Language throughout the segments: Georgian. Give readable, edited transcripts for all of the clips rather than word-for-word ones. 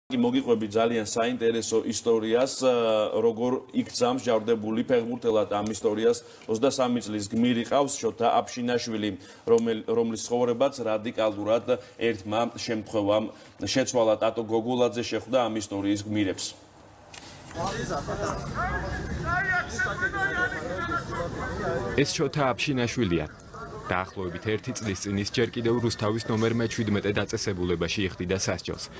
მოგიყვებით ძალიან საინტერესო ისტორიას, როგორ იქცა მსჯავრდებული ფეხბურთელად ამ ისტორიას 23 წლის გმირი ყავს შოთა აფშინაშვილი, რომლის ცხოვრებაც რადიკალურად ერთმა შემთხვევამ შეცვალა. ტატო გოგულაძე შეხვდა ამ ისტორიის გმირებს. ეს შოთა აფშინაშვილია. დაახლოებით 1 წლის წინ ის ჯერ კიდევ რუსთავის ნომერ მე-17 დაწესებულებაში იხდიდა სასჯელს.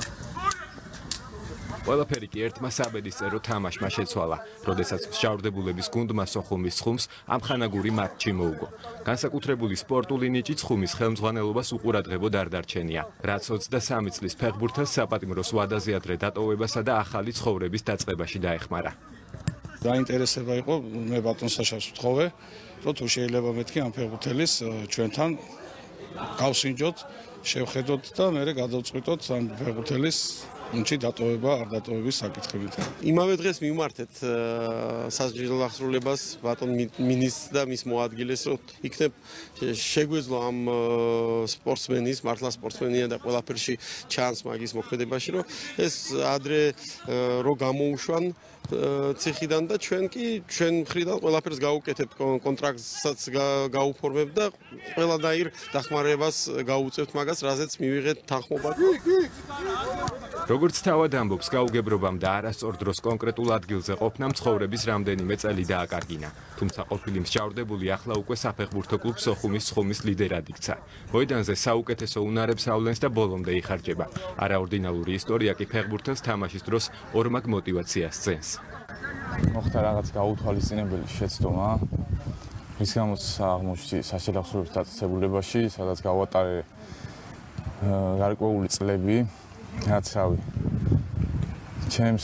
ყველაფერი კი ერთმა საბედისწერო თამაშმა შეცვალა, როდესაც მსჯავრდებულების გუნდმა სოხუმის ცხუმს ამხანაგური მატჩი მოუგო. განსაკუთრებული სპორტული ნიჭი ცხუმის ხელმძღვანელობას უყურადღებოდ არ დარჩენია, რაც 23 წლის ფეხბურთელს საპატიმროს ვადაზე ადრე დატოვებასა და ახალი ცხოვრების დაწყებაში დაეხმარა. დაინტერესება იყო, მე ბატონ საშას ვთხოვე, რომ თუ შეიძლება მეთქი ამ ფეხბურთელის ჩვენთან გავსინჯოთ, შევხედოთ და მერე გადავწყვიტოთ ამ ფეხბურთელის unchi დატოვება არ დატოვების საკითხებით. იმავე დღეს მივმართეთ სასჯელო აღსრულებას ბატონ მინისტრს და მის მოადგილეს, რომ იქნებ შეგვეძლო ამ სპორტსმენის, მართლა სპორტსმენია და ყველაფერში ჩანს მაგის მოქმედებაში, რომ ეს ადრე რო გამოუშვან ციხიდან და ჩვენ მხრიდან ყველაფერს გავუკეთებთ, კონტრაქტსაც გაუფორმებ და ყველანაირ დახმარებას გაუწევთ მაგას, რაზეც მივიღეთ თანხმობა. როგორც თავად ამბობს, გაუგებრობამ და არასწორ დროს კონკრეტულ ადგილზე ყოფნამ ცხოვრების რამდენიმე წელი დააკარგინა. თუმცა ყოფილი მსჯავრდებული ახლა უკვე საფეხბურთო კლუბ სოხუმის ცხუმის ლიდერად იქცა. მოედანზე საუკეთესო უნარებს ავლენს და ბოლომდე იხარჯება. არაორდინალური ისტორია კი ფეხბურთელს თამაშის დროს ორმაგ მოტივაციას წენს. მოხდა რაღაც გაუთვალისწინებელი შეცდომა, რის გამოც აღმოჩნდი სასჯელო აღსრულების დაწესებულებაში, სადაც გავატარე გარკვეული წლები. რაც რავი ჩემს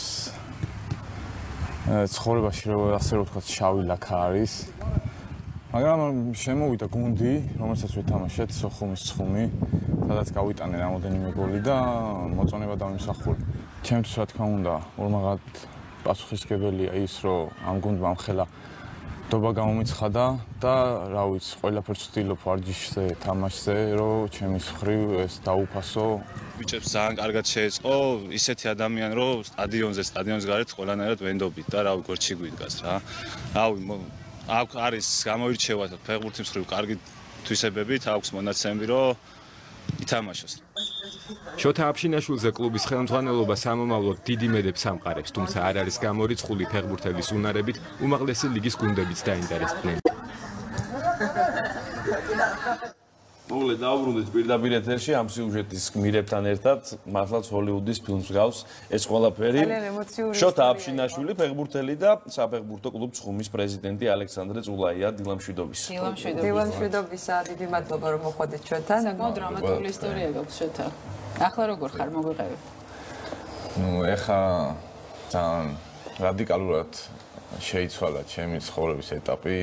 ცხოვრებაში ასე რომ ვთქვათ შავი ლაქა არის, მაგრამ შემოვიდა გუნდი, რომელსაც ვეთამაშეთ სოხუმის ცხუმი, სადაც გავიტანე რამოდენიმე გოლი და მოწონება დამიმსახურე. ჩემთვის რა თქმა უნდა ორმაგად პასუხისმგებელია ის, რომ ამ გუნდმა ხელა დობა გამომიცხადა და რა ვიცი, ყველაფერს ვცდილობ ვარჯიშზე, თამაშზე, რომ ჩემის მხრივ ეს დაუფასო. ბიჭებს ძალიან კარგად შეეწყო, ისეთი ადამიანი, რომ სტადიონის გარეთ ყველანაირად ვენდობით და რავი, გორჩი გვიდგას რა. რავი, არის გამოირჩევა ფეხბურთის მხრივ კარგი თვისებებით, აქვს მონაცემები, რომ ითამაშოს. შოთა აფშინაშვილზე კლუბის ხელმძღვანელობა სამომავლოდ დიდი მედებს ამყარებს, თუმცა არ არის გამორიცხული ფეხბურთელის უნარებით უმაღლესი ლიგის გუნდებიც დაინტერესდნენ. მოკლედ დავუბრუნდით პირდაპირ ეთერში ამ სიუჟეტის გმირებთან ერთად, მართლაც ჰოლივუდის ფილმს გავს ეს ყველაფერი. შოთა აფშინაშვილი ფეხბურთელი და საფეხბურთო კლუბ ცხუმის პრეზიდენტი ალექსანდრე წულაია დილამშვიდობის. დილამშვიდობისა, დიდი მადლობა რომ მოხვედით ჩვენთან. საკმაოდ დრამატული ისტორია გაქვს შოთა. ახლა როგორ ხარ, მოგვიყევი? ეხა ძალიან რადიკალურად შეიცვალა ჩემი ცხოვრების ეტაპი.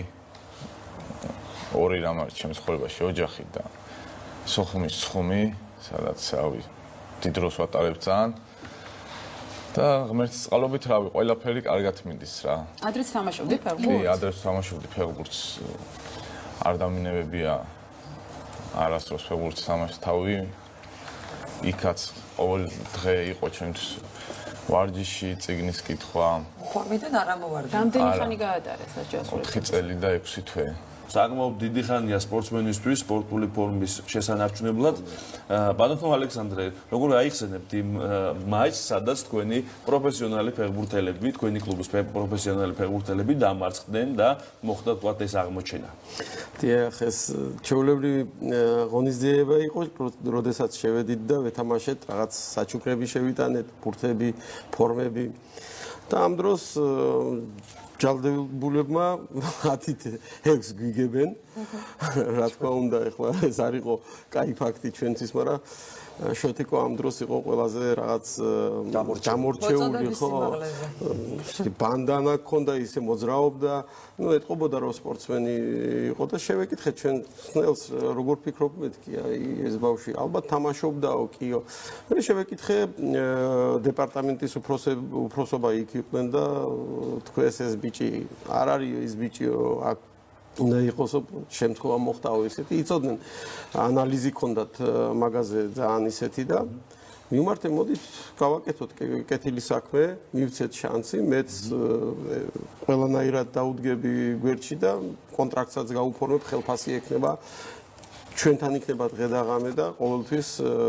ორი რამ არის ჩემს ცხოვრებაში, ოჯახი და სოხუმის ცხუმი, სადაც რავი, დიდ დროს ვატარებ ძალიან. და ღმერთის წყალობით რავი, ყველაფერი კარგად მინდის რა. ადრეც თამაშობდი ფეხბურთს? კი, ადრეც თამაშობდი ფეხბურთს. არ დამინებებია არასდროს ფეხბურთს თამაში თავი. იქაც ყოველ დღე იყო ჩემთვის ვარჯიში, წიგნის კითხვა. ფორმიდან არ ამოვარდი. რამდენი ხანი გაატარე სასჯელს? 4 წელი და 6 თვე. საკმაოდ დიდი ხანია სპორტსმენისთვის სპორტული ფორმის შესანარჩუნებლად. ბატონო ალექსანდრე, როგორ აიხსენებთ იმ მატჩს, სადაც თქვენი პროფესიონალი ფეხბურთელები, თქვენი კლუბის პროფესიონალი ფეხბურთელები დამარცხდნენ და მოხდა თქვათ ეს აღმოჩენა? დიახ, ეს ჩვეულებრივი ღონისძიება იყო, როდესაც შევედით და ვეთამაშეთ, რაღაც საჩუქრები შევიტანეთ, ბურთები, ფორმები. და ამ დროს ჯალდებულებმა 10-6 გვიგებენ. რა თქმა უნდა, ეხლა ეს არ იყო კაი ფაქტი ჩვენთვის, მაგრამ შოთიკო ამ დროს იყო ყველაზე რაღაც გამორჩეული, ხო? ბანდანა ქონდა, ისე მოძრაობდა, ეტყობოდა რომ სპორტსმენი იყო და შევეკითხე ჩვენ ხნელს როგორ ფიქრობ მეთქი, აი ეს ბავშვი ალბათ თამაშობდაო, კიო. მე შევეკითხე დეპარტამენტის უფროსობა იქ იყვნენ და თქვეს ეს ბიჭი არ არის ის ბიჭიო, აქ უნდა იყოს შემთხვევა მოხდაო ისეთი. იცოდნენ ანალიზი ქონდათ მაგაზე ძალიან ისეთი და მიმართე, მოდით გავაკეთოთ კეთილი საქმე, მივცეთ შანსი, მეც ყველანაირად დაუდგები გვერდში და კონტრაქტსაც გაუფორმებ, ხელფასი ექნება. ჩვენთან იქნება დღე და ღამე და ყოველთვის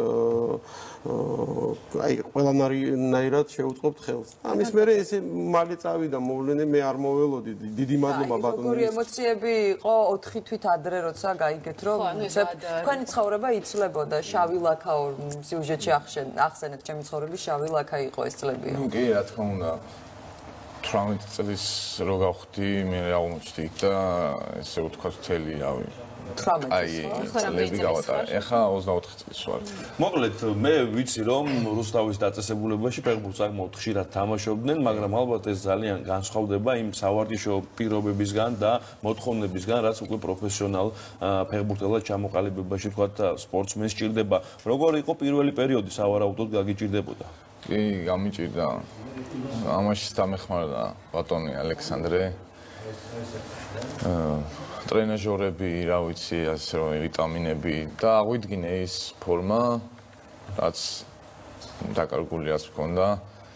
ყველანაირად შევუწყობთ ხელს. ამის მერე ესე მალე წავიდა მოვლენე, მე არ მოველოდი. დიდი მადლობა ბატონო. როგორი ემოციები იყო 4 თვით ადრე, როცა გაიგეთ, რომ თქვენი ცხოვრება იცვლებოდა, შავი ლაქაო სიუჟეტში ახსენეთ, ჩემი ცხოვრების შავი ლაქა იყო ეს წლები. ნუ კი, რა თქმა უნდა. 18 წლის რო გავხდი, მე აღმოჩნდი იქ და ესე ვთქვათ, მთელი, რავი. ეხა 24 წლის ვარ. მოკლედ, მე ვიცი რომ რუსთავის დაწესებულებაში ფეხბურთს საკმაოდ ხშირად თამაშობდნენ, მაგრამ ალბათ ეს ძალიან განსხვავდება იმ სავარჯიშო პირობებისგან და მოთხოვნებისგან, რაც უკვე პროფესიონალ ფეხბურთელად ჩამოყალიბებაში ვთქვათ სპორტსმენს ჭირდება. როგორი იყო პირველი პერიოდი სავარაუდოდ გაგიჭირდებოდა? კი, გამიჭირდა. ამაში დამეხმარდა ბატონი ალექსანდრე. ტრენაჟორები, რა ვიცი, ასე რომ ვიტამინები და აღვიდგინე ის ფორმა, რაც დაკარგული რაც მქონდა.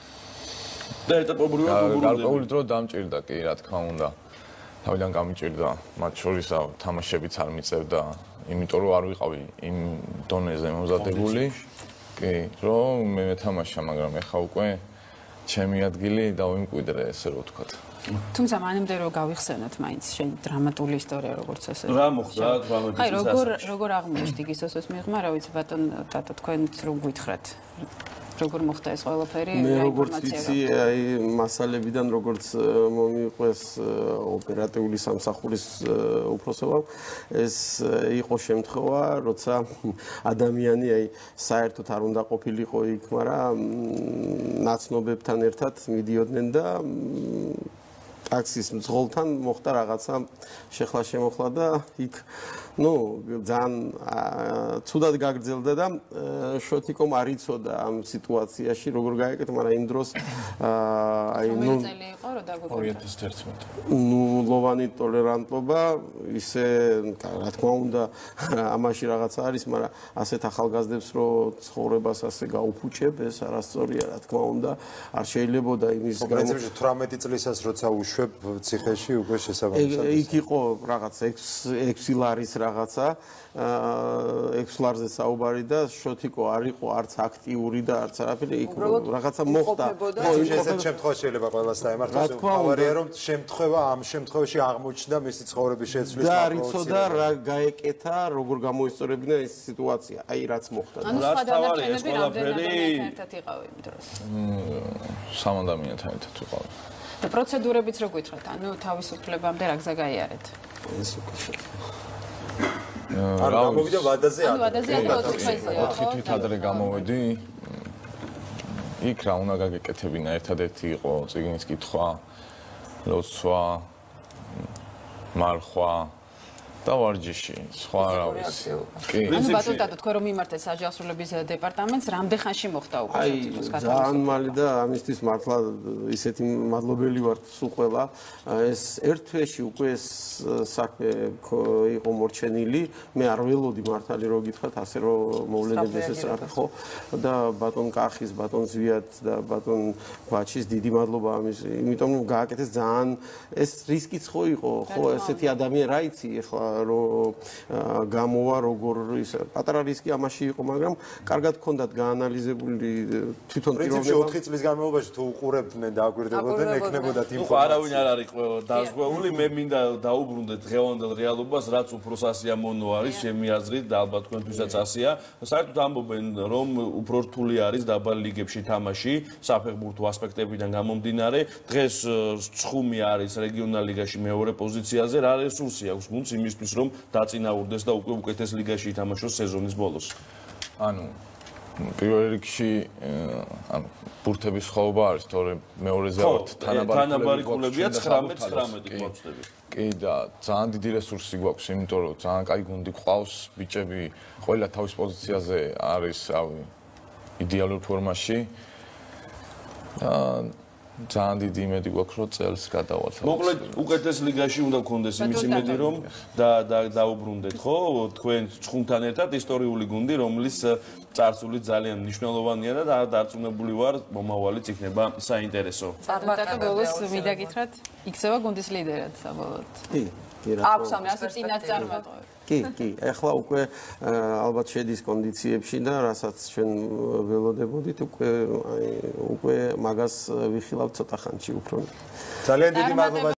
და ეტაპობრივად გარკვეული დრო დამჭირდა, კი, რა თქმა უნდა. თავიდან გამიჭირდა, მათ შორის თამაშებიც არ მიწევდა, იმიტომ რომ არ ვიყავი იმ დონეზე მომზადებული. კი, რომ მე მეთამაშა, მაგრამ ეხა უკვე ჩემი ადგილი დავიმკვიდრე, ესე რომ ვთქვათ. თუმცა მანამდე რომ გავიხსენოთ მაინც შენ დრამატული ისტორია როგორც ასე. რა მოხდა 18 წელს? აი როგორ აღმოჩნდი გისოსოს მიღმა, რა ვიცი ბატონ ტატო თქვენც რომ გვითხრათ. როგორ მოხდა ეს ყველაფერი? მე როგორც ვიცი, აი მასალებიდან როგორც მომიყვეს ოპერატიული სამსახურის უფროსებამ, ეს იყო შემთხვევა, როცა ადამიანი აი საერთოდ არ უნდა ყოფილიყო იქ, მაგრამ ნაცნობებთან ერთად მიდიოდნენ და ტაქსის მძღოლთან მოხდა რაღაცა შეხლა-შემოხლა და იქ ძალიან ცუდად გაგრძელდა და შოთიკომ არ იცოდა ამ სიტუაციაში როგორ გააკეთა, მაგრამ იმ დროს აი წელი იყო რომ დაგვეკითხა 2011. ნულოვანი ტოლერანტობა, ისე რა თქმა უნდა ამაში რაღაცა არის, მაგრამ ასეთ ახალგაზრდებს რო ცხოვრებას ასე გაუფუჭებ, ეს არასწორია, რა თქმა უნდა, არ შეიძლებოდა იმის გამო 18 წლისას როცა უშვებ ციხეში უკვე შესაბამისად იქ იყო რაღაც 6 ლარის რაღაცა 6 ლარზე საუბარი და შოთიკო არ იყო არც აქტიური და არც არაფერი, იქ რაღაცა მოხდა. ესეთ შემთხვევაში შეიძლება ყველას დაემართოს. ავარია რომ შემთხვევა ამ შემთხვევაში აღმოჩნდა მისი ცხოვრების შეცვლის და არ იცოდა რა გაეკეთა, როგორ გამოისწორებინა ეს სიტუაცია. აი რაც მოხდა. რაც თავარი ეს ყველაფერი ერთად იყავი იმ დროს. 3 ადამიანთან ერთად ვიყავი. და პროცედურებიც რო გითხრათ, ანუ თავისუფლებამდე რა გზა გაიარეთ? ეს უკვე არ გამოვიდა ვადაზე ანუ ვადაზე 4 თვით ადრე გამოვედი. იქ რა უნდა გაგეკეთებინა, ერთადერთი იყო წიგნის კითხვა, ლოცვა, მარხვა და ვარჯიში, სხვა რა ვიცი. კი. ანუ ბატონ ტატო, თქვენ რომ მიმართეთ საჯავსრულების დეპარტამენტს, რამდენ ხანში მოხდა უკვე ეს ძალიან მალე და ამისთვის მართლა ისეთი მადლობელი ვარ სულ ყველა. ეს ერთ თვეში უკვე ეს საქმე იყო მორჩენილი. მე არ ველოდი მართალი რო გითხრათ, ასე რომ მოვლენები ეს რა ხო და ბატონ კახის, ბატონ ზვიად და ბატონ ბაჩის დიდი მადლობა ამის, იმიტომ რომ გააკეთეს ძალიან ეს რისკიც ხო იყო, ხო ესეთი ადამიანი რა იცი ახლა რომ გამოვა როგორ ის პატარა რისკი ამაში იყო, მაგრამ კარგად ჰქონდათ გაანალიზებული თვითონ პიროვნება. 4 წლის განმავლობაში თუ უყურებდნენ და აგვირდებოდნენ, ეკნებოდათ ინფორმაცია. არავინ არ არის დაზღვეული, მე მინდა დაუბრუნდეთ დღევანდელ რეალობას, რაც უფრო სასიამოვნო არის ჩემი აზრით და ალბათ თქვენთვისაც ასეა. საერთოდ ამბობენ, რომ უფრო რთული არის დაბალ ლიგებში თამაში, საფეხბურთო ასპექტებიდან გამომდინარე. დღეს ცხუმი არის რეგიონალ ლიგაში მეორე პოზიციაზე, რა რესურსი აქვს გუნდს იმისთვის რომ დაწინაურდეს და უკვე უკეთეს ლიგაში ითამაშოს სეზონის ბოლოს. ანუ პირველ რიგში ანუ ბურთების ხოვება არის, თორე მეორეზე ვართ თანაბარი კლუბებია 19 გვაქვს. კი და ძალიან დიდი რესურსი გვაქვს, იმიტომ რომ ძალიან კაი გუნდი გვყავს, ბიჭები ყველა თავის პოზიციაზე არის, რავი, იდეალურ ფორმაში. და ძალიან დიდი იმედი გვაქვს, რომ წელს გადავალთ. მოკლედ, უკეთეს ლიგაში უნდა გქონდეს იმის იმედი, რომ დაუბრუნდეთ, ხო? თქვენ ცხუნთან ერთად ისტორიული გუნდი, რომლის წარსული ძალიან მნიშვნელოვანია და დარწმუნებული ვარ, მომავალიც იქნება საინტერესო. წარმატება ბოლოს მიდაგითხრათ, იქცევა გუნდის ლიდერად საბოლოოდ. კი, აქვს ამ პერსპექტივას წარმატება. კი, ახლა უკვე ალბათ შედის კონდიციებში და რასაც ჩვენ ველოდებოდით, უკვე მაგას ვიხილავთ ცოტა ხანში უფრო. ძალიან დიდი მადლობა.